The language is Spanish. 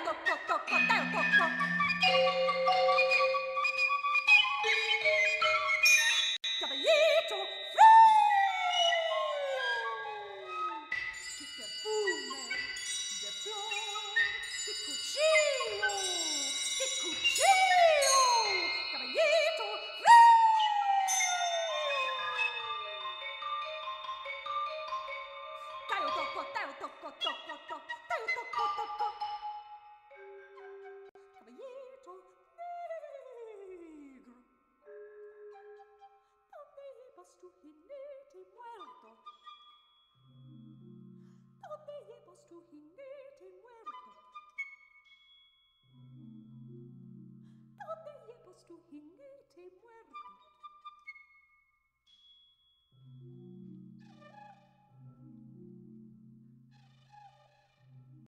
Caballito che perfume de flor, che cuchillo, caballito Caballito negro, donde llevas tu jinete?